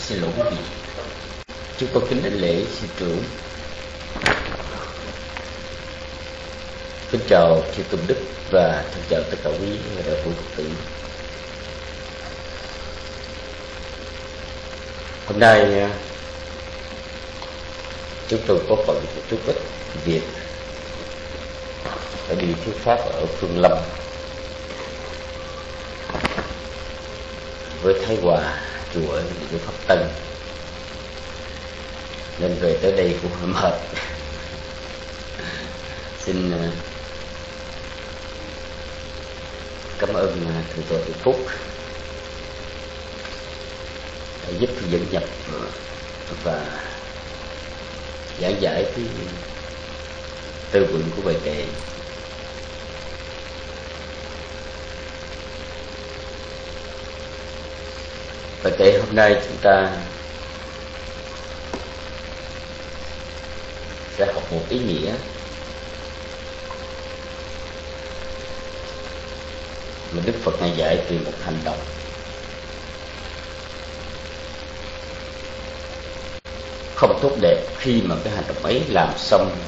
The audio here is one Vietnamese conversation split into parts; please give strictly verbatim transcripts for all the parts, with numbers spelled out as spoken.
Xin lỗi quý vị. Chúng tôi kính đảnh lễ sư trưởng. Kính chào chư tôn đức và thân chào tất cả quý đạo hữu Phật tử. Hôm nay chúng tôi có phận một chút ít việc phải đi thuyết pháp ở Phương Lâm với Thái Hòa chùa Đức Pháp Tân, nên về tới đây cũng hơi mệt. Xin cảm ơn thượng tọa Tự Phúc đã giúp dẫn nhập và giảng giải cái tư vựng của bài kệ. Bài kệ hôm nay chúng ta sẽ học một ý nghĩa mà Đức Phật Ngài dạy về một hành động. Không tốt đẹp khi mà cái hành động ấy làm xong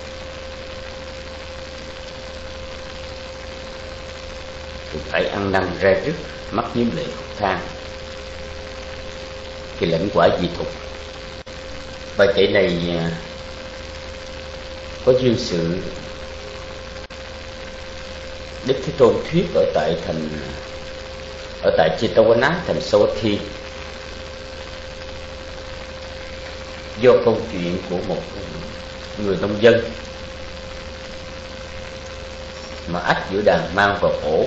thì phải ăn năn ra rứt, mắc nhiễm lệ khúc than, thì lãnh quả dị thục. Bài kệ này có duyên sự Đức Thế Tôn thuyết ở tại thành ở tại Jetavana, thành Savatthi, do câu chuyện của một người nông dân mà ách giữa đàn mang vào ổ.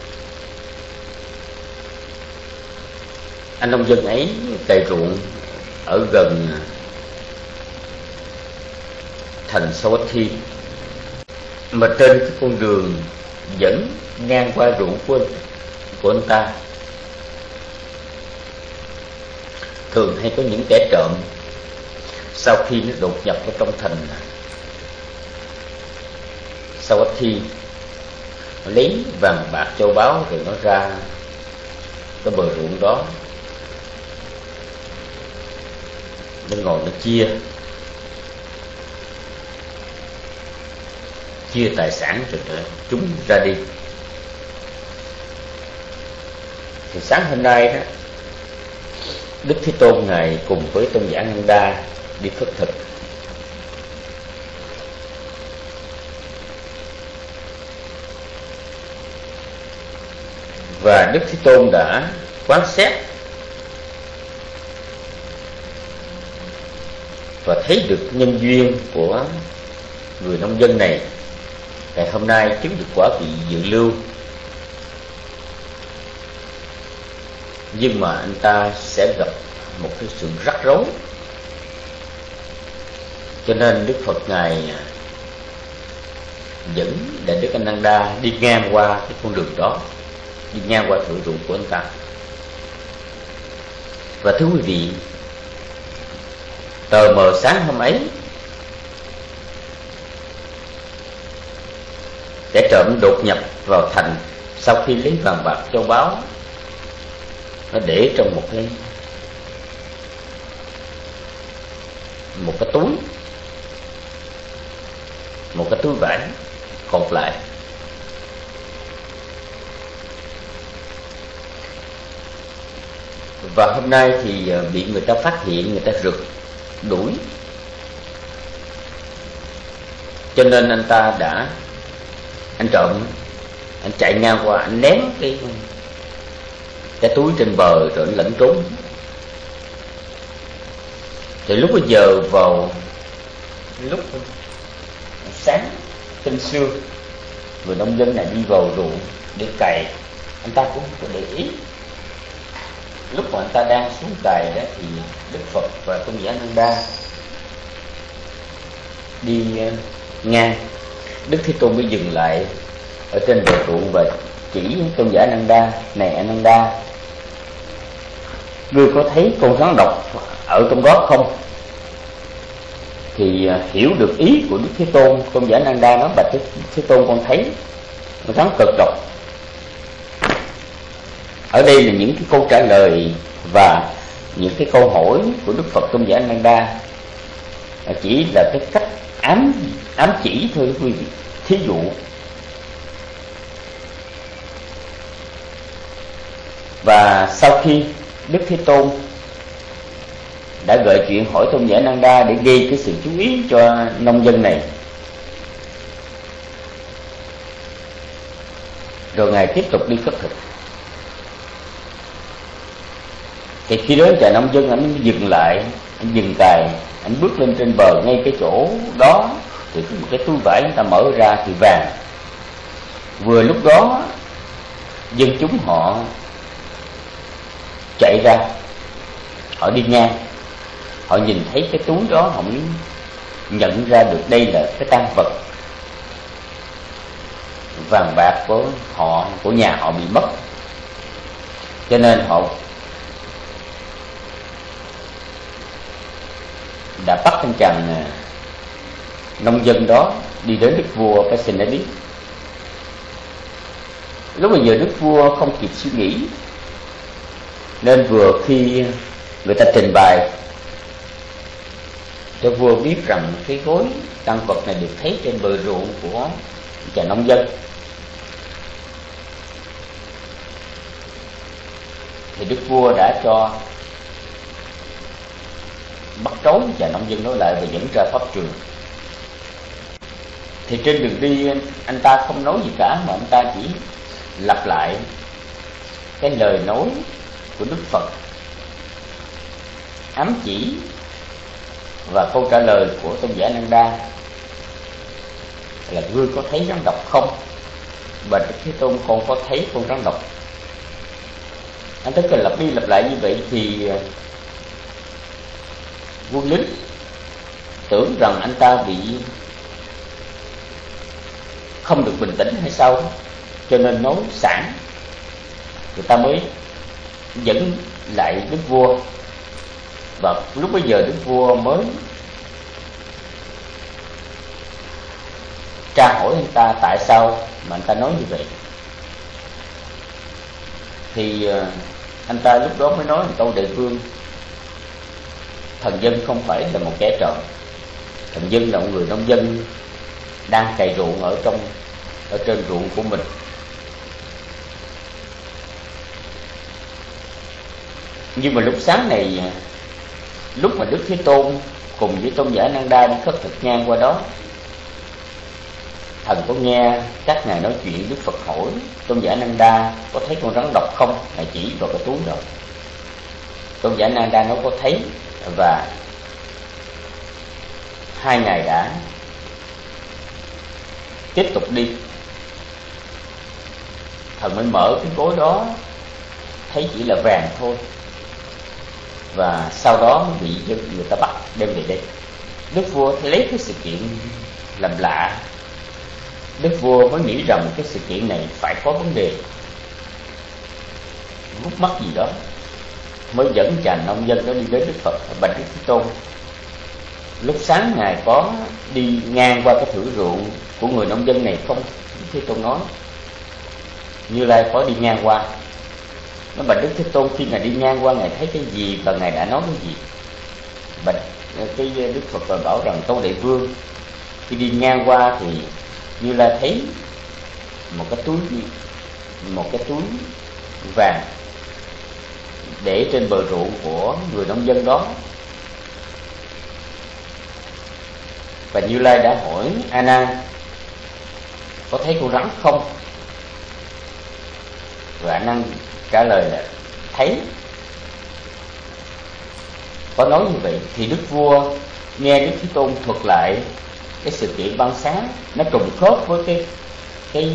Anh nông dân ấy cày ruộng ở gần thành Savatthi, mà trên cái con đường dẫn ngang qua ruộng của, của anh ta thường hay có những kẻ trộm sau khi nó đột nhập vào trong thành Savatthi, nó lấy vàng bạc châu báu rồi nó ra cái bờ ruộng đó, nó ngồi nó chia chia tài sản rồi chúng ra đi. Thì sáng hôm nay đó, Đức Thế Tôn Ngài cùng với Tôn giả Nanda đi khất thực. Và Đức Thế Tôn đã quan sát và thấy được nhân duyên của người nông dân này. Ngày hôm nay chứng được quả vị dự lưu, nhưng mà anh ta sẽ gặp một cái sự rắc rối. Cho nên Đức Phật Ngài dẫn Đại Đức Ananda đi ngang qua cái con đường đó, đi ngang qua thửa ruộng của anh ta. Và thưa quý vị, tờ mờ sáng hôm ấy, kẻ trộm đột nhập vào thành sau khi lấy vàng bạc châu báu, nó để trong một cái một cái túi, một cái túi vải cột lại. Và hôm nay thì bị người ta phát hiện, người ta rượt đuổi, cho nên anh ta đã anh trộm, anh chạy ngang qua, anh ném cái cái túi trên bờ rồi anh lẫn trốn. Thì lúc bây giờ vào lúc sáng tinh sương, người nông dân này đi vào ruộng để cày, anh ta cũng không có để ý. Lúc mà anh ta đang xuống cày đó thì Đức Phật và Tôn giả Nanda đi ngang. Đức Thế Tôn mới dừng lại ở trên bờ ruộng và chỉ Tôn giả Nanda: này Ananda, ngươi có thấy con rắn độc ở trong đó không? Thì hiểu được ý của Đức Thế Tôn, Tôn giả Nanda nói: bạch Đức Thế Tôn, con thấy con rắn cực độc. Ở đây là những cái câu trả lời và những cái câu hỏi của Đức Phật Tôn giả A Nan Đa chỉ là cái cách ám ám chỉ thôi quý vị. Thí dụ và sau khi Đức Thế Tôn đã gợi chuyện hỏi Tôn giả A Nan Đa để gây cái sự chú ý cho nông dân này, rồi Ngài tiếp tục đi khất thực. Thì khi đến chợ nông dân, anh dừng lại, anh dừng cài, anh bước lên trên bờ. Ngay cái chỗ đó thì có một cái túi vải người ta mở ra thì vàng. Vừa lúc đó dân chúng họ chạy ra, họ đi ngang, họ nhìn thấy cái túi đó, họ mới nhận ra được đây là cái tang vật vàng bạc của họ, của nhà họ bị mất. Cho nên họ đã bắt anh chàng nông dân đó đi đến đức vua phải xin lấy biết. Lúc bây giờ đức vua không kịp suy nghĩ, nên vừa khi người ta trình bày cho vua biết rằng cái gối tang vật này được thấy trên bờ ruộng của chàng nông dân, thì đức vua đã cho bắt trốn chàng nông dân đó lại và dẫn ra pháp trường. Thì trên đường đi anh ta không nói gì cả, mà anh ta chỉ lặp lại cái lời nói của Đức Phật, ám chỉ và câu trả lời của Tôn giả A Nan Đa là: ngươi có thấy rắn độc không? Và Đức Thế Tôn con có thấy con rắn độc. Anh tất cả lặp đi lặp lại như vậy thì quân lính tưởng rằng anh ta bị không được bình tĩnh hay sao, cho nên nói sẵn, người ta mới dẫn lại đức vua. Và lúc bấy giờ đức vua mới tra hỏi anh ta tại sao mà anh ta nói như vậy. Thì anh ta lúc đó mới nói một câu: đại vương, thần dân không phải là một kẻ trộm, thần dân là một người nông dân đang cày ruộng ở trong ở trên ruộng của mình. Nhưng mà lúc sáng này, lúc mà Đức Thế Tôn cùng với Tôn giả A Nan Đa đi khất thực ngang qua đó, thần có nghe các ngài nói chuyện. Đức Phật hỏi Tôn giả A Nan Đa có thấy con rắn độc không? Ngài chỉ vào cái túi đó. Tôn giả A Nan Đa nó có thấy, và hai ngài đã tiếp tục đi. Thần mới mở cái gối đó, thấy chỉ là vàng thôi, và sau đó bị người ta bắt đem về đây. Đức vua lấy cái sự kiện làm lạ, đức vua mới nghĩ rằng cái sự kiện này phải có vấn đề, gút mắt gì đó, mới dẫn chàng nông dân đó đi đến Đức Phật. Bạch Đức Thế Tôn, lúc sáng ngài có đi ngang qua cái thửa ruộng của người nông dân này không? Đức Thế Tôn nói: Như Lai có đi ngang qua. Nó: bạch Đức Thế Tôn, khi ngài đi ngang qua ngài thấy cái gì và ngài đã nói cái gì? Bạch cái Đức Phật bảo rằng: Tâu đại vương, khi đi ngang qua thì Như Lai thấy một cái túi một cái túi vàng để trên bờ ruộng của người nông dân đó. Và Như Lai đã hỏi A Nan có thấy con rắn không? Và A Nan trả lời là thấy. Có nói như vậy thì đức vua nghe Đức Thế Tôn thuật lại cái sự kiện ban sáng, nó trùng khớp với cái cái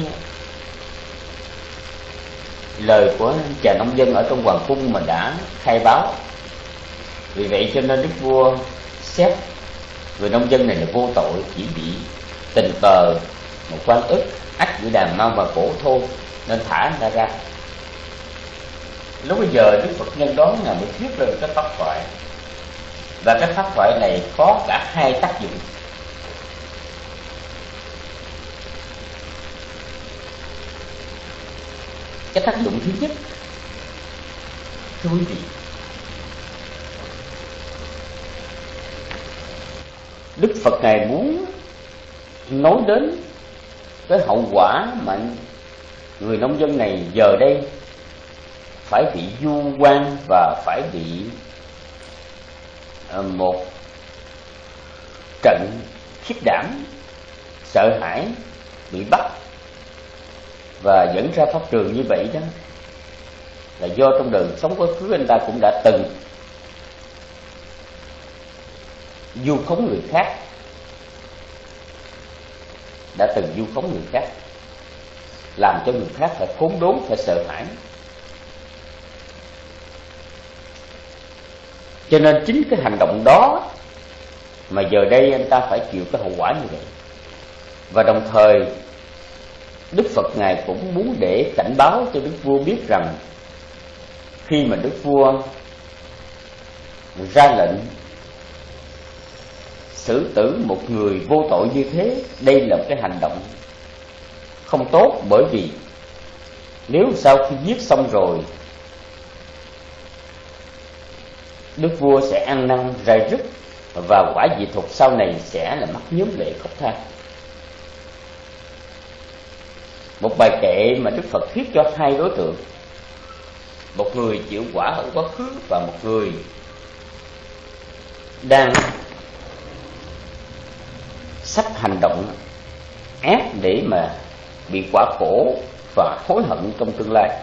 lời của chàng nông dân ở trong hoàng cung mà đã khai báo. Vì vậy cho nên đức vua xét người nông dân này là vô tội, chỉ bị tình cờ một quan ức ách giữa đàn mang vào cổ thôi, nên thả anh ta ra. Lúc bây giờ Đức Phật nhân đó là mới thuyết lên cái pháp thoại, và cái pháp thoại này có cả hai tác dụng. Cái tác dụng thứ nhất, thưa quý vị, Đức Phật Ngài muốn nói đến cái hậu quả mà người nông dân này giờ đây phải bị vu oan và phải bị một trận khiếp đảm, sợ hãi, bị bắt và dẫn ra pháp trường như vậy đó, là do trong đời sống quá khứ anh ta cũng đã từng vu khống người khác, đã từng vu khống người khác, làm cho người khác phải khốn đốn, phải sợ hãi. Cho nên chính cái hành động đó mà giờ đây anh ta phải chịu cái hậu quả như vậy. Và đồng thời Đức Phật Ngài cũng muốn để cảnh báo cho Đức Vua biết rằng khi mà Đức Vua ra lệnh xử tử một người vô tội như thế, đây là một cái hành động không tốt. Bởi vì nếu sau khi giết xong rồi, Đức Vua sẽ ăn năn rai rứt và quả dị thục sau này sẽ là mắc nhóm lệ khóc than. Một bài kệ mà Đức Phật thuyết cho hai đối tượng, một người chịu quả ở quá khứ và một người đang sắp hành động ác để mà bị quả khổ và hối hận trong tương lai.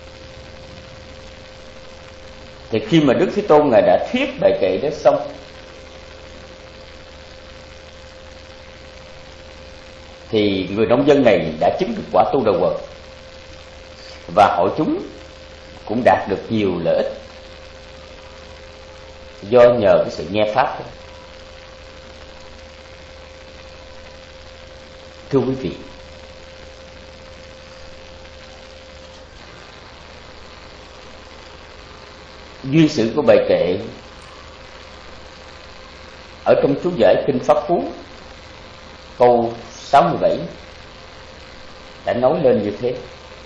Thì khi mà Đức Thế Tôn Ngài đã thuyết bài kệ đó xong, thì người nông dân này đã chứng được quả tu đầu quật, và hội chúng cũng đạt được nhiều lợi ích do nhờ cái sự nghe pháp đó. Thưa quý vị, duyên sự của bài kệ ở trong chú giải Kinh Pháp Cú câu sáu mươi bảy đã nói lên như thế.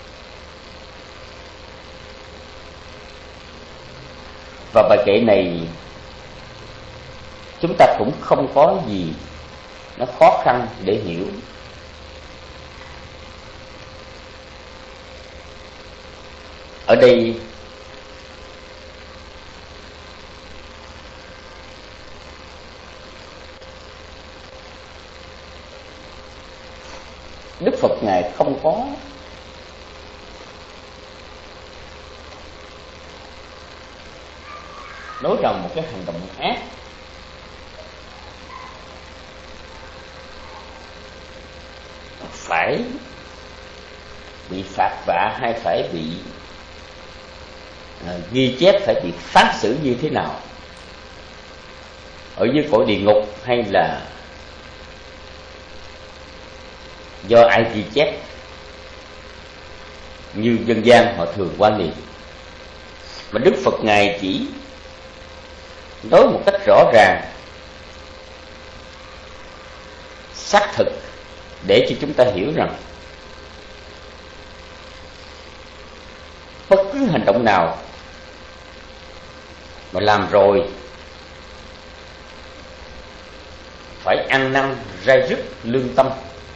Và bài kệ này chúng ta cũng không có gì nó khó khăn để hiểu. Ở đây Đức Phật Ngài không có nói rằng một cái hành động ác phải bị phạt vạ hay phải bị à, ghi chép, phải bị phán xử như thế nào ở dưới cõi địa ngục, hay là do ai ghi chép như dân gian họ thường quan niệm. Mà Đức Phật Ngài chỉ nói một cách rõ ràng, xác thực, để cho chúng ta hiểu rằng bất cứ hành động nào mà làm rồi phải ăn năn rai rứt lương tâm,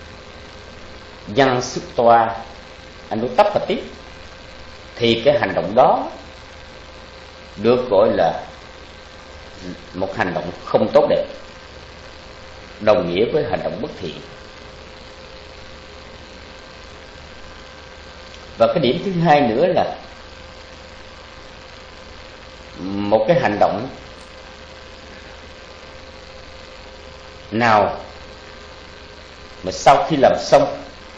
văn sức toa anh đối tấp và tiếp, thì cái hành động đó được gọi là một hành động không tốt đẹp, đồng nghĩa với hành động bất thiện. Và cái điểm thứ hai nữa là một cái hành động nào mà sau khi làm xong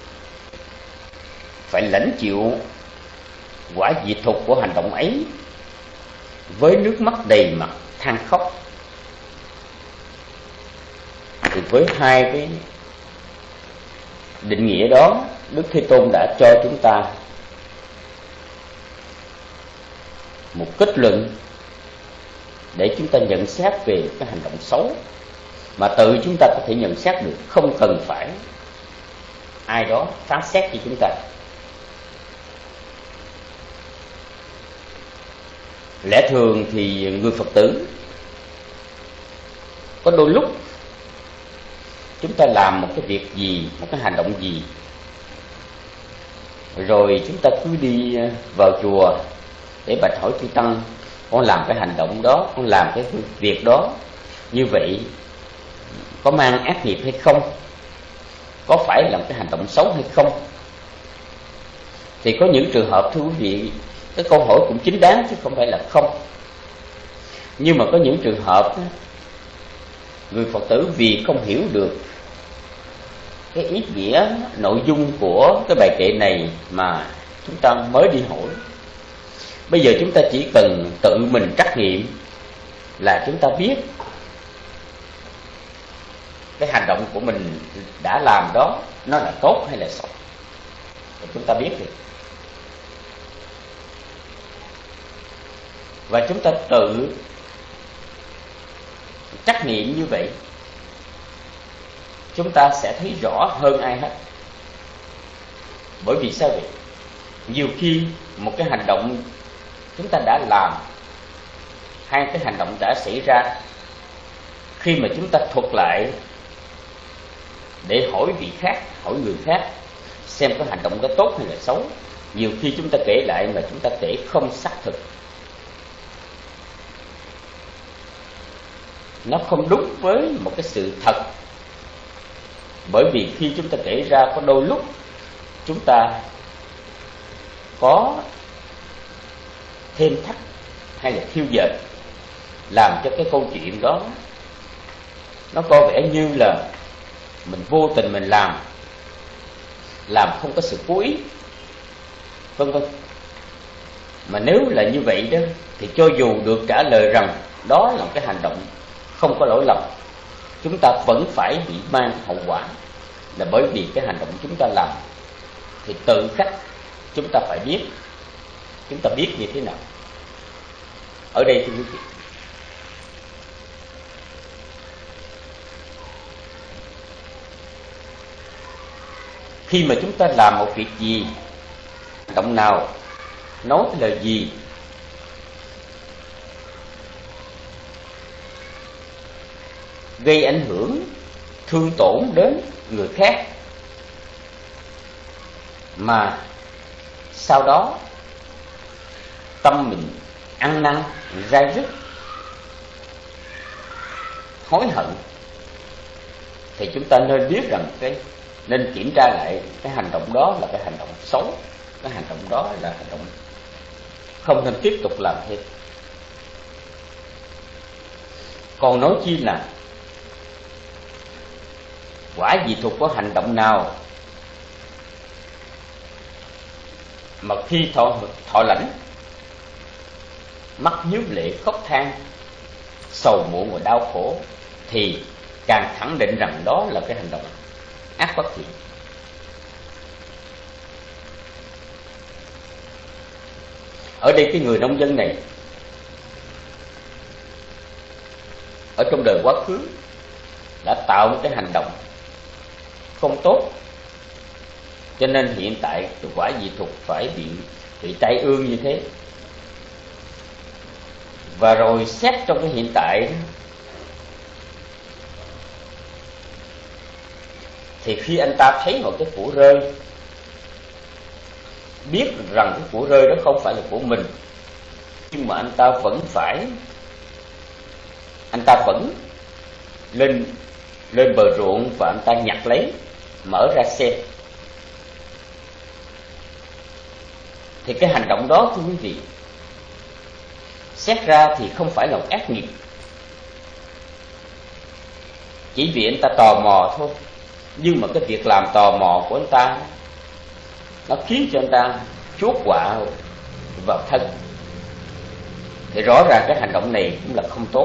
phải lãnh chịu quả diệt thục của hành động ấy với nước mắt đầy mặt than khóc, thì với hai cái định nghĩa đó, Đức Thế Tôn đã cho chúng ta một kết luận để chúng ta nhận xét về cái hành động xấu mà tự chúng ta có thể nhận xét được, không cần phải ai đó phán xét cho chúng ta. Lẽ thường thì người Phật tử có đôi lúc chúng ta làm một cái việc gì, một cái hành động gì, rồi chúng ta cứ đi vào chùa để bạch hỏi chư tăng, con làm cái hành động đó, con làm cái việc đó như vậy có mang ác nghiệp hay không, có phải là một cái hành động xấu hay không. Thì có những trường hợp, thưa quý vị, cái câu hỏi cũng chính đáng chứ không phải là không. Nhưng mà có những trường hợp người Phật tử vì không hiểu được cái ý nghĩa, nội dung của cái bài kệ này mà chúng ta mới đi hỏi. Bây giờ chúng ta chỉ cần tự mình trắc nghiệm là chúng ta biết cái hành động của mình đã làm đó nó là tốt hay là xấu, thì chúng ta biết được. Và chúng ta tự trắc nghiệm như vậy, chúng ta sẽ thấy rõ hơn ai hết. Bởi vì sao vậy? Nhiều khi một cái hành động chúng ta đã làm, hai cái hành động đã xảy ra, khi mà chúng ta thuật lại để hỏi vị khác, hỏi người khác xem cái hành động đó tốt hay là xấu, nhiều khi chúng ta kể lại mà chúng ta kể không xác thực, nó không đúng với một cái sự thật. Bởi vì khi chúng ta kể ra, có đôi lúc chúng ta có thêm thắt hay là thiêu dệt, làm cho cái câu chuyện đó nó có vẻ như là mình vô tình mình làm, làm không có sự cố ý, vân vân. Mà nếu là như vậy đó, thì cho dù được trả lời rằng đó là một cái hành động không có lỗi lầm, chúng ta vẫn phải bị mang hậu quả, là bởi vì cái hành động chúng ta làm thì tự khắc chúng ta phải biết, chúng ta biết như thế nào. Ở đây thưa quý vị, khi mà chúng ta làm một việc gì, hành động nào, nói cái lời gì, gây ảnh hưởng, thương tổn đến người khác, mà sau đó tâm mình ăn năn, rai rứt, hối hận, thì chúng ta nên biết rằng cái nên kiểm tra lại cái hành động đó là cái hành động xấu, cái hành động đó là hành động không nên tiếp tục làm thêm. Còn nói chi là quả gì thuộc có hành động nào mà khi thọ, thọ lãnh mắt nhíu lệ khóc than, sầu muộn và đau khổ, thì càng khẳng định rằng đó là cái hành động ác bất thiện. Ở đây cái người nông dân này ở trong đời quá khứ đã tạo một cái hành động không tốt, cho nên hiện tại cái quả vị thuộc phải bị bị tai ương như thế. Và rồi xét trong cái hiện tại đó, thì khi anh ta thấy một cái của rơi, biết rằng cái của rơi đó không phải là của mình, nhưng mà anh ta vẫn phải, anh ta vẫn lên lên bờ ruộng và anh ta nhặt lấy, mở ra xem. Thì cái hành động đó, thưa quý vị, xét ra thì không phải là một ác nghiệp, chỉ vì anh ta tò mò thôi. Nhưng mà cái việc làm tò mò của anh ta nó khiến cho anh ta chuốc họa vào thân, thì rõ ràng cái hành động này cũng là không tốt.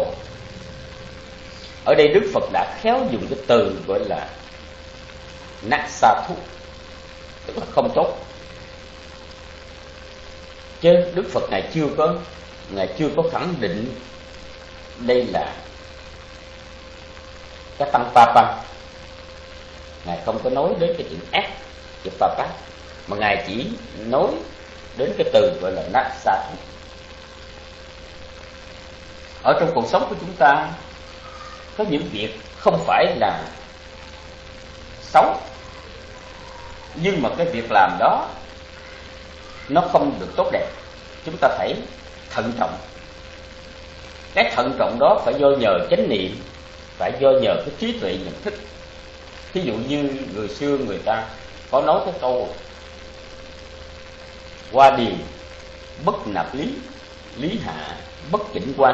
Ở đây Đức Phật đã khéo dùng cái từ gọi là nát sa thu, tức là không tốt. Chứ Đức Phật Ngài chưa có Ngài chưa có khẳng định đây là cái tăng papa. Ngài không có nói đến cái chuyện ác, chuyện papa, mà Ngài chỉ nói đến cái từ gọi là nát sa thu. Ở trong cuộc sống của chúng ta có những việc không phải là xấu, nhưng mà cái việc làm đó nó không được tốt đẹp. Chúng ta phải thận trọng. Cái thận trọng đó phải do nhờ chánh niệm, phải do nhờ cái trí tuệ nhận thức. Thí dụ như người xưa người ta có nói cái câu qua điền bất nạp lý, lý hạ bất chỉnh quan.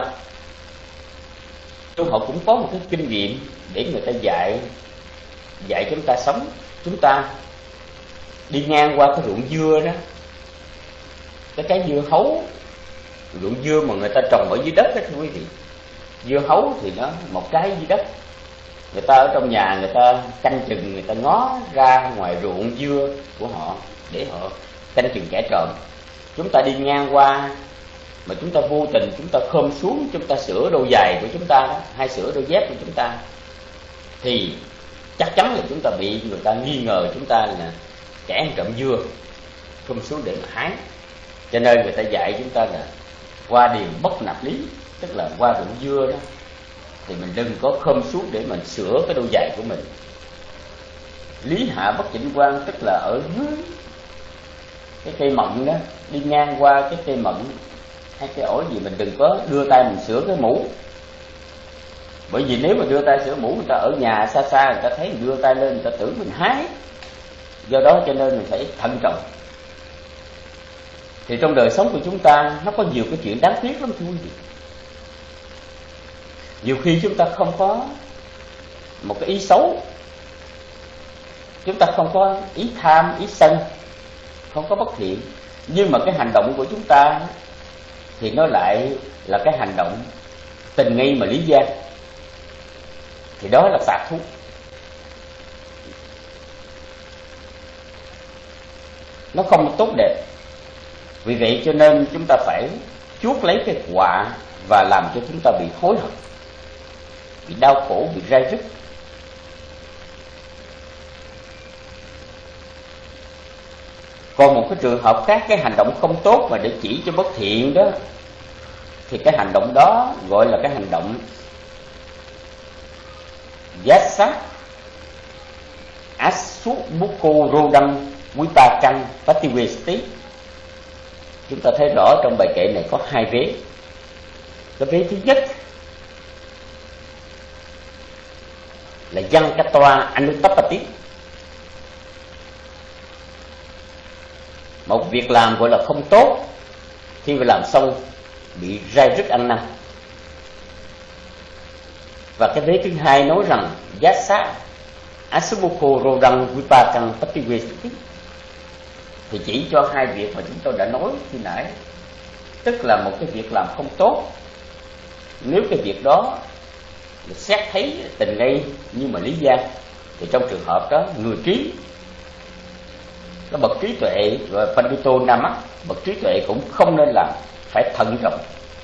Họ cũng có một cái kinh nghiệm để người ta dạy dạy chúng ta sống. Chúng ta đi ngang qua cái ruộng dưa đó, cái trái dưa hấu, ruộng dưa mà người ta trồng ở dưới đất đó thưa quý vị. Dưa hấu thì nó một trái dưới đất, người ta ở trong nhà người ta canh chừng, người ta ngó ra ngoài ruộng dưa của họ để họ canh chừng kẻ trộm. Chúng ta đi ngang qua mà chúng ta vô tình chúng ta khom xuống, chúng ta sửa đôi giày của chúng ta đó, hay sửa đôi dép của chúng ta, thì chắc chắn là chúng ta bị người ta nghi ngờ chúng ta là kẻ ăn trộm dưa, khom xuống để mà hái. Cho nên người ta dạy chúng ta là qua điền bất nạp lý, tức là qua ruộng dưa đó thì mình đừng có khom xuống để mình sửa cái đôi giày của mình. Lý hạ bất chỉnh quan, tức là ở dưới cái cây mận đó, đi ngang qua cái cây mận hay cái ổi gì, mình đừng có đưa tay mình sửa cái mũ. Bởi vì nếu mà đưa tay sửa mũ, người ta ở nhà xa xa người ta thấy mình đưa tay lên, người ta tưởng mình hái. Do đó cho nên mình phải thận trọng. Thì trong đời sống của chúng ta nó có nhiều cái chuyện đáng tiếc lắm thưa quý vị. Nhiều khi chúng ta không có một cái ý xấu, chúng ta không có ý tham, ý sân, không có bất thiện, nhưng mà cái hành động của chúng ta thì nó lại là cái hành động tình nghi mà lý gian, thì đó là xạ thú. Nó không tốt đẹp. Vì vậy cho nên chúng ta phải chuốc lấy cái quả và làm cho chúng ta bị hối hận, bị đau khổ, bị rai rứt. Còn một cái trường hợp khác, cái hành động không tốt mà để chỉ cho bất thiện đó, thì cái hành động đó gọi là cái hành động Yassa Asubhukorodam Vipakang Pativesti. Chúng ta thấy rõ trong bài kệ này có hai vế. Cái vế thứ nhất là Yankatva Anutapati, một việc làm gọi là không tốt, khi mà làm xong bị rai rứt ăn năn. Và cái vế thứ hai nói rằng Yassa Asubhukorodam Vipakang Pativesti, thì chỉ cho hai việc mà chúng tôi đã nói khi nãy. Tức là một cái việc làm không tốt, nếu cái việc đó xét thấy tình nghi nhưng mà lý gian, thì trong trường hợp đó người trí, cái bậc trí tuệ và Pandito Namak, bậc trí tuệ cũng không nên làm, phải thận trọng.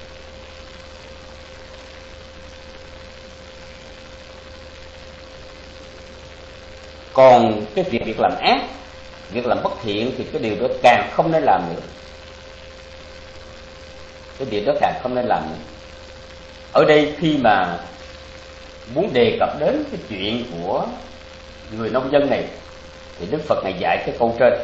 Còn cái việc việc làm ác, việc làm bất thiện thì cái điều đó càng không nên làm nữa. Cái điều đó càng không nên làm nữa. Ở đây khi mà muốn đề cập đến cái chuyện của người nông dân này, thì Đức Phật này dạy cái câu trên: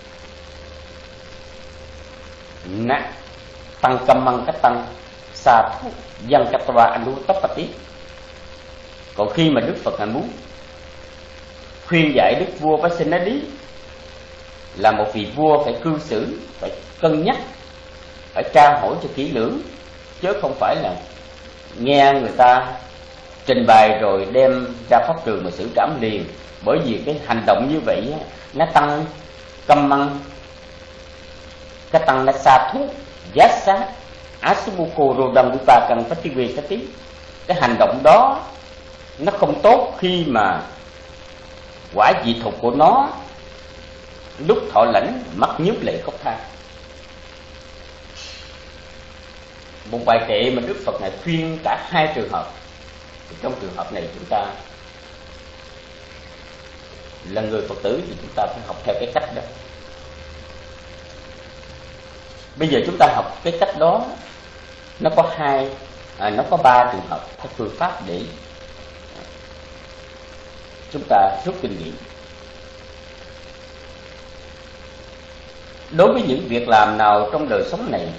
Na tăng cam măng cách tăng sa thu dân katva anutapati. Còn khi mà Đức Phật này muốn khuyên dạy Đức vua Vasenadi là một vị vua phải cư xử, phải cân nhắc, phải tra hỏi cho kỹ lưỡng, chứ không phải là nghe người ta trình bày rồi đem ra pháp trường mà xử trảm liền. Bởi vì cái hành động như vậy nó tăng căm măng, cái tăng nó sa thú giá xá Asubhukorodam Vipakang Pativesti. Cái hành động đó nó không tốt khi mà quả dị thục của nó lúc thọ lãnh mắt nhíu lệ khóc than. Một bài kệ mà Đức Phật này khuyên cả hai trường hợp. Thì trong trường hợp này chúng ta là người Phật tử thì chúng ta phải học theo cái cách đó. Bây giờ chúng ta học cái cách đó, nó có hai, à, nó có ba trường hợp, các phương pháp để chúng ta rút kinh nghiệm. đối với những việc làm nào trong đời sống này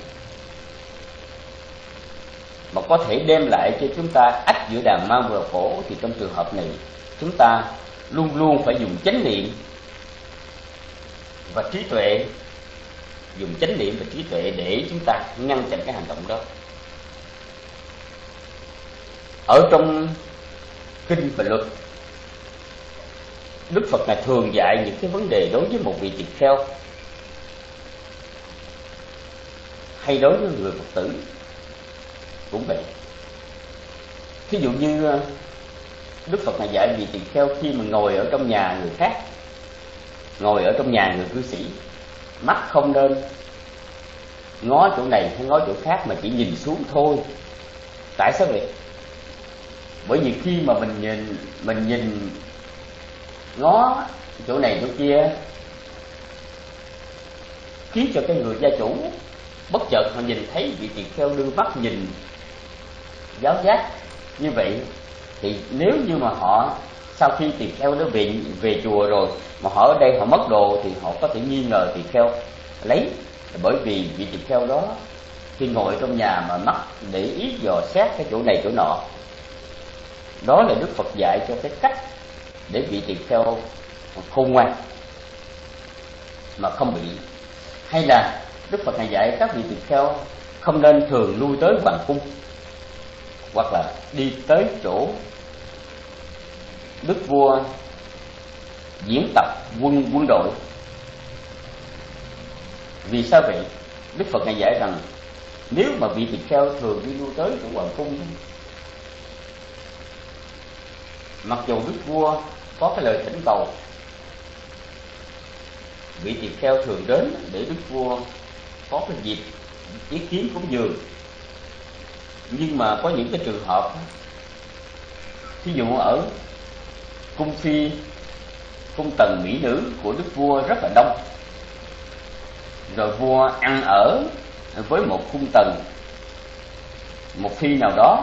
mà có thể đem lại cho chúng ta ách giữa đàn ma và khổ, thì trong trường hợp này chúng ta luôn luôn phải dùng chánh niệm và trí tuệ, dùng chánh niệm và trí tuệ để chúng ta ngăn chặn cái hành động đó. Ở trong kinh và luật, Đức Phật này thường dạy những cái vấn đề đối với một vị tỳ kheo hay đối với người Phật tử cũng vậy. Thí dụ như Đức Phật này dạy vị tỳ kheo khi mà ngồi ở trong nhà người khác, ngồi ở trong nhà người cư sĩ, mắt không nên ngó chỗ này hay ngó chỗ khác mà chỉ nhìn xuống thôi. Tại sao vậy? Bởi vì khi mà mình nhìn mình nhìn ngó chỗ này chỗ kia, khiến cho cái người gia chủ bất chợt họ nhìn thấy vị tỳ kheo đưa mắt nhìn giáo giác như vậy, thì nếu như mà họ sau khi tỳ kheo đó về về chùa rồi mà họ ở đây họ mất đồ, thì họ có thể nghi ngờ tỳ kheo lấy. Bởi vì vị tỳ kheo đó khi ngồi trong nhà mà mắt để ý dò xét cái chỗ này chỗ nọ. Đó là Đức Phật dạy cho cái cách để vị tỳ kheo khôn ngoan mà không bị. Hay là Đức Phật này dạy các vị tỳ kheo không nên thường lui tới hoàng cung, hoặc là đi tới chỗ đức vua diễn tập quân quân đội. Vì sao vậy? Đức Phật này dạy rằng nếu mà vị tỳ kheo thường đi lui tới chỗ hoàng cung, mặc dù đức vua có cái lời thỉnh cầu, vị tỳ kheo thường đến để đức vua có cái dịp ý kiến cúng dường, nhưng mà có những cái trường hợp, thí dụ ở cung phi, cung tần mỹ nữ của đức vua rất là đông, rồi vua ăn ở với một cung tần, một phi nào đó,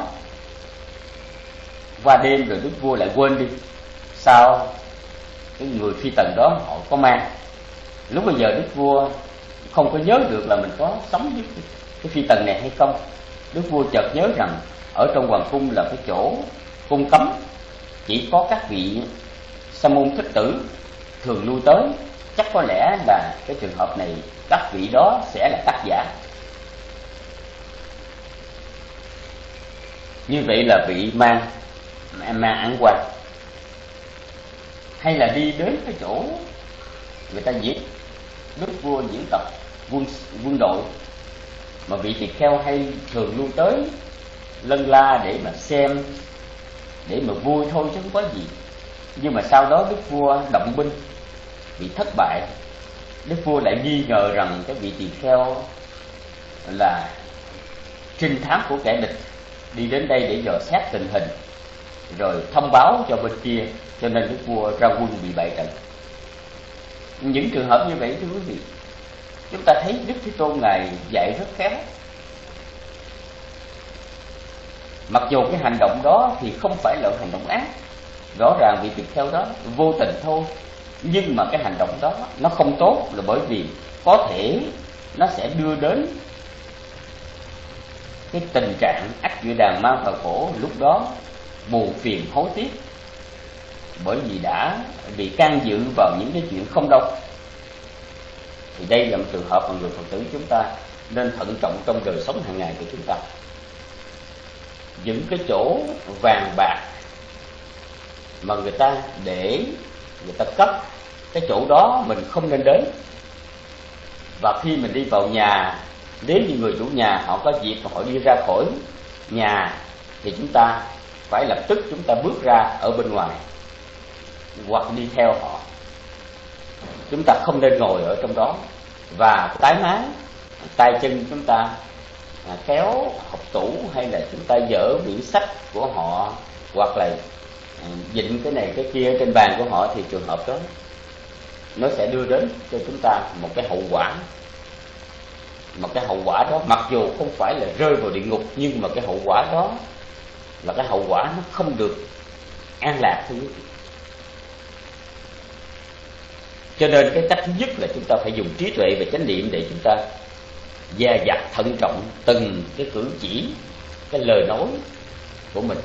qua đêm rồi đức vua lại quên đi, sao cái người phi tần đó họ có mang. Lúc bây giờ đức vua không có nhớ được là mình có sống với cái phi tần này hay không. Đức vua chợt nhớ rằng ở trong hoàng cung là cái chỗ cung cấm, chỉ có các vị sa môn thích tử thường lui tới, chắc có lẽ là cái trường hợp này các vị đó sẽ là tác giả. Như vậy là vị mang mang ăn quan. Hay là đi đến cái chỗ người ta diễn, đức vua diễn tập quân quân đội, mà vị tỳ kheo hay thường lui tới lân la để mà xem, để mà vui thôi chứ không có gì. Nhưng mà sau đó đức vua động binh bị thất bại, đức vua lại nghi ngờ rằng cái vị tỳ kheo là trinh thám của kẻ địch, đi đến đây để dò xét tình hình rồi thông báo cho bên kia, cho nên đức vua ra quân bị bại trận. Những trường hợp như vậy thưa quý vị, chúng ta thấy Đức Thế Tôn ngài dạy rất khéo. Mặc dù cái hành động đó thì không phải là hành động ác, rõ ràng vị tỳ kheo đó vô tình thôi, nhưng mà cái hành động đó nó không tốt là bởi vì có thể nó sẽ đưa đến cái tình trạng ách giữa đàn ma và khổ, lúc đó buồn phiền hối tiếc, bởi vì đã bị can dự vào những cái chuyện không đâu. Thì đây là một trường hợp mà người Phật tử chúng ta nên thận trọng trong đời sống hàng ngày của chúng ta. Những cái chỗ vàng bạc mà người ta để, người ta cất, cái chỗ đó mình không nên đến. Và khi mình đi vào nhà, nếu như người chủ nhà họ có dịp mà họ đi ra khỏi nhà, thì chúng ta phải lập tức chúng ta bước ra ở bên ngoài hoặc đi theo họ. Chúng ta không nên ngồi ở trong đó và tái mái tay chân chúng ta kéo hộc tủ, hay là chúng ta dỡ quyển sách của họ, hoặc là dịnh cái này cái kia trên bàn của họ, thì trường hợp đó nó sẽ đưa đến cho chúng ta một cái hậu quả. Mà cái hậu quả đó mặc dù không phải là rơi vào địa ngục, nhưng mà cái hậu quả đó là cái hậu quả nó không được an lạc thưa quý vị. Cho nên cái cách thứ nhất là chúng ta phải dùng trí tuệ và chánh niệm để chúng ta dè dặt thận trọng từng cái cử chỉ, cái lời nói của mình.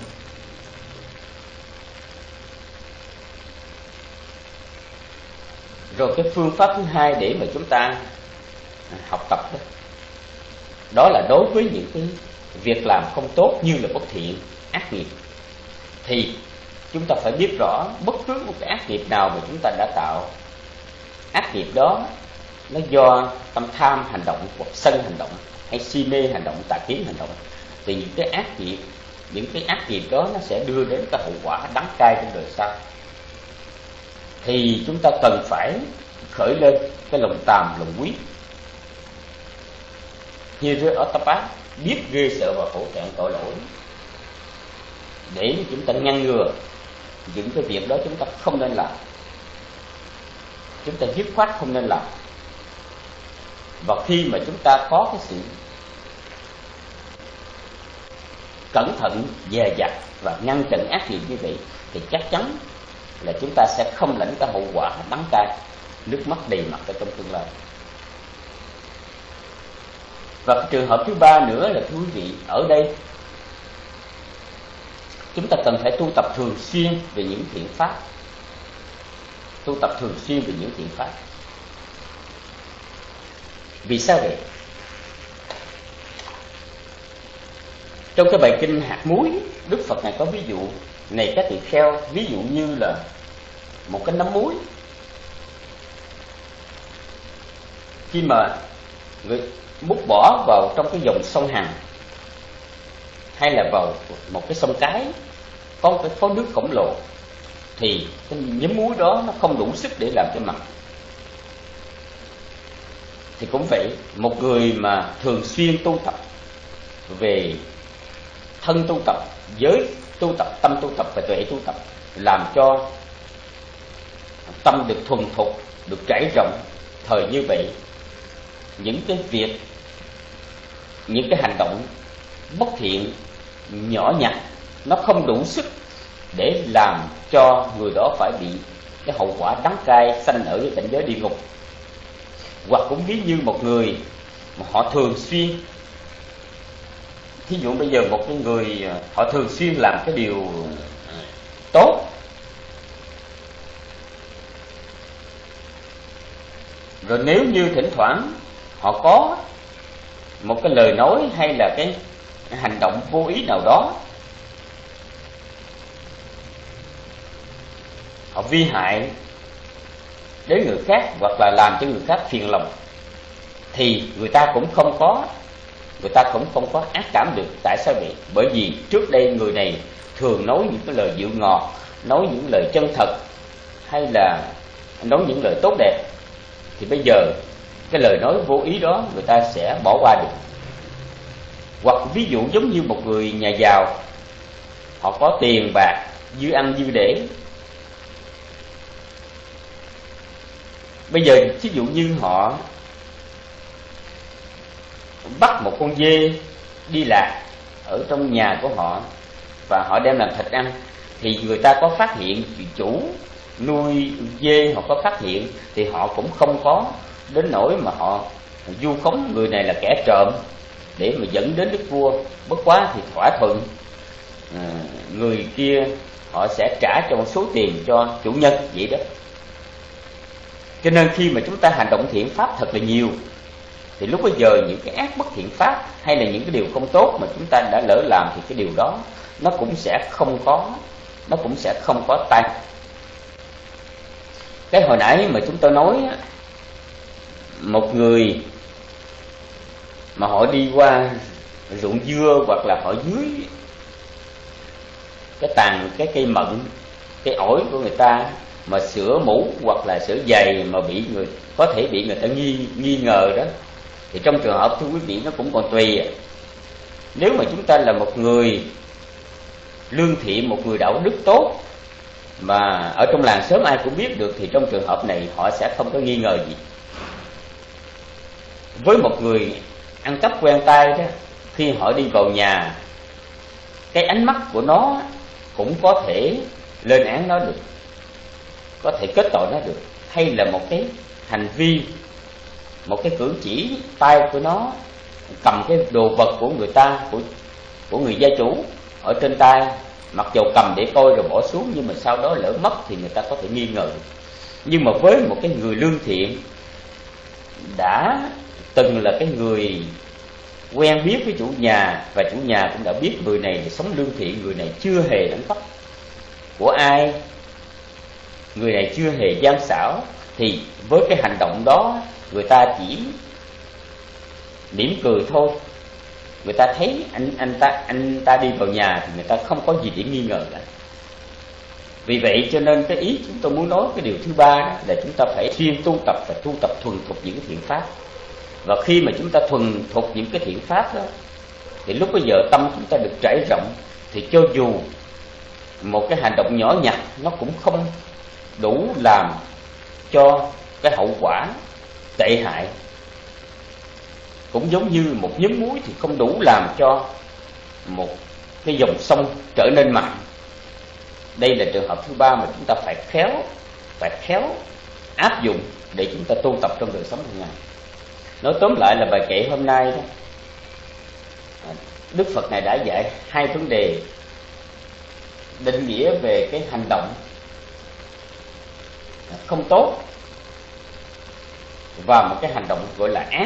Rồi cái phương pháp thứ hai để mà chúng ta học tập đó, đó là đối với những cái việc làm không tốt như là bất thiện, ác nghiệp, thì chúng ta phải biết rõ bất cứ một cái ác nghiệp nào mà chúng ta đã tạo, ác nghiệp đó nó do tâm tham hành động, hoặc sân hành động, hay si mê hành động, tà kiến hành động, thì những cái ác nghiệp, những cái ác nghiệp đó nó sẽ đưa đến cái hậu quả đắng cay trong đời sau. Thì chúng ta cần phải khởi lên cái lòng tàm, lòng quý, như rơi ở tập ác, biết ghê sợ và khổ thẹn tội lỗi, để chúng ta ngăn ngừa những cái việc đó chúng ta không nên làm, chúng ta dứt khoát không nên làm. Và khi mà chúng ta có cái sự cẩn thận, dè dặt và ngăn chặn ác nghiệp như vậy, thì chắc chắn là chúng ta sẽ không lãnh cái hậu quả đắng cay, nước mắt đầy mặt ở trong tương lai. Và cái trường hợp thứ ba nữa là thưa quý vị, ở đây chúng ta cần phải tu tập thường xuyên về những thiện pháp, tu tập thường xuyên về những thiện pháp. Vì sao vậy? Trong cái bài kinh hạt muối, Đức Phật này có ví dụ này các tỳ kheo, ví dụ như là một cái nắm muối, khi mà người múc bỏ vào trong cái dòng sông Hằng, hay là vào một cái sông cái có cái có nước khổng lồ, thì cái nhúm muối đó nó không đủ sức để làm cho mặn. Thì cũng vậy, một người mà thường xuyên tu tập về thân tu tập, giới tu tập, tâm tu tập và tuệ tu tập, làm cho tâm được thuần thục, được trải rộng, thời như vậy những cái việc, những cái hành động bất thiện nhỏ nhặt nó không đủ sức để làm cho người đó phải bị cái hậu quả đắng cay, sanh ở cái cảnh giới địa ngục. Hoặc cũng ví như một người mà họ thường xuyên, thí dụ bây giờ một cái người họ thường xuyên làm cái điều tốt, rồi nếu như thỉnh thoảng họ có một cái lời nói hay là cái hành động vô ý nào đó, họ vi hại đến người khác hoặc là làm cho người khác phiền lòng, thì người ta cũng không có người ta cũng không có ác cảm được. Tại sao vậy? Bởi vì trước đây người này thường nói những cái lời dịu ngọt, nói những lời chân thật, hay là nói những lời tốt đẹp, thì bây giờ cái lời nói vô ý đó người ta sẽ bỏ qua được. Hoặc ví dụ giống như một người nhà giàu, họ có tiền bạc dư ăn dư để, bây giờ ví dụ như họ bắt một con dê đi lạc ở trong nhà của họ và họ đem làm thịt ăn, thì người ta có phát hiện, chủ nuôi dê họ có phát hiện, thì họ cũng không có đến nỗi mà họ vu khống người này là kẻ trộm để mà dẫn đến đức vua. Bất quá thì thỏa thuận à, người kia họ sẽ trả cho một số tiền cho chủ nhân vậy đó. Cho nên khi mà chúng ta hành động thiện pháp thật là nhiều, thì lúc bây giờ những cái ác bất thiện pháp hay là những cái điều không tốt mà chúng ta đã lỡ làm, thì cái điều đó nó cũng sẽ không có nó cũng sẽ không có tay. Cái hồi nãy mà chúng tôi nói, một người mà họ đi qua ruộng dưa hoặc là họ dưới cái tàn cái cây mận, cái ổi của người ta mà sửa mũ hoặc là sửa giày mà bị người có thể bị người ta nghi nghi ngờ đó, thì trong trường hợp thưa quý vị nó cũng còn tùy. Nếu mà chúng ta là một người lương thiện, một người đạo đức tốt mà ở trong làng xóm ai cũng biết được, thì trong trường hợp này họ sẽ không có nghi ngờ gì. Với một người ăn cắp quen tay đó, khi họ đi vào nhà, cái ánh mắt của nó cũng có thể lên án nó được, có thể kết tội nó được. hay là một cái hành vi, một cái cử chỉ tay của nó cầm cái đồ vật của người ta, của của người gia chủ ở trên tay, mặc dù cầm để coi rồi bỏ xuống, nhưng mà sau đó lỡ mất thì người ta có thể nghi ngờ. Nhưng mà với một cái người lương thiện, đã từng là cái người quen biết với chủ nhà, và chủ nhà cũng đã biết người này sống lương thiện, người này chưa hề đánh cắp của ai, người này chưa hề gian xảo, thì với cái hành động đó người ta chỉ mỉm cười thôi. Người ta thấy anh anh ta anh ta đi vào nhà thì người ta không có gì để nghi ngờ cả. Vì vậy cho nên cái ý chúng tôi muốn nói, cái điều thứ ba đó là chúng ta phải xuyên tu tập và tu tập thuần thục những cái thiện pháp. Và khi mà chúng ta thuần thục những cái thiện pháp đó, thì lúc bây giờ tâm chúng ta được trải rộng, thì cho dù một cái hành động nhỏ nhặt nó cũng không đủ làm cho cái hậu quả tệ hại. Cũng giống như một nhúm muối thì không đủ làm cho một cái dòng sông trở nên mặn. Đây là trường hợp thứ ba mà chúng ta phải khéo, phải khéo áp dụng để chúng ta tu tập trong đời sống hàng ngày. Nói tóm lại là bài kệ hôm nay đó, Đức Phật này đã dạy hai vấn đề định nghĩa về cái hành động không tốt và một cái hành động gọi là ác.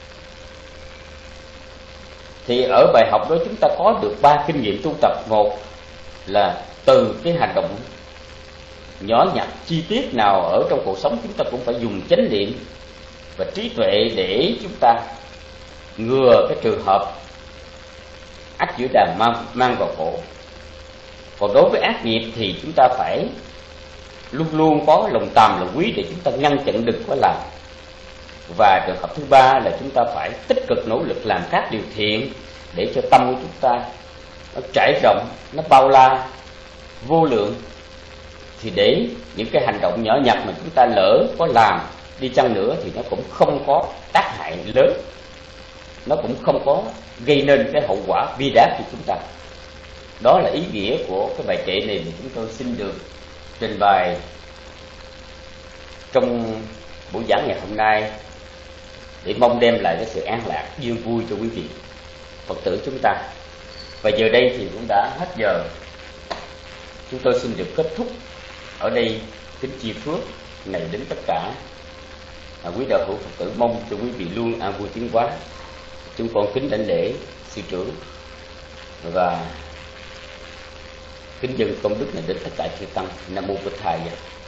Thì ở bài học đó chúng ta có được ba kinh nghiệm tu tập. Một là từ cái hành động nhỏ nhặt chi tiết nào ở trong cuộc sống, chúng ta cũng phải dùng chánh niệm và trí tuệ để chúng ta ngừa cái trường hợp ách giữa đàn mang, mang vào khổ. Còn đối với ác nghiệp thì chúng ta phải luôn luôn có lòng tàm lòng quý để chúng ta ngăn chặn đừng có làm. Và trường hợp thứ ba là chúng ta phải tích cực nỗ lực làm các điều thiện để cho tâm của chúng ta nó trải rộng, nó bao la, vô lượng. Thì để những cái hành động nhỏ nhặt mà chúng ta lỡ có làm đi chăng nữa thì nó cũng không có tác hại lớn, nó cũng không có gây nên cái hậu quả bi đát cho chúng ta. Đó là ý nghĩa của cái bài kệ này mà chúng tôi xin được trình bày trong buổi giảng ngày hôm nay, để mong đem lại cái sự an lạc, vui vui cho quý vị Phật tử chúng ta. Và giờ đây thì cũng đã hết giờ, chúng tôi xin được kết thúc ở đây. Kính chia phước này đến tất cả à, quý đạo hữu Phật tử, mong cho quý vị luôn an vui tiến hóa. Chúng con kính đảnh lễ sư trưởng và kính dâng công đức này đến tất cả chư tăng. Nam mô Bổn Thầy.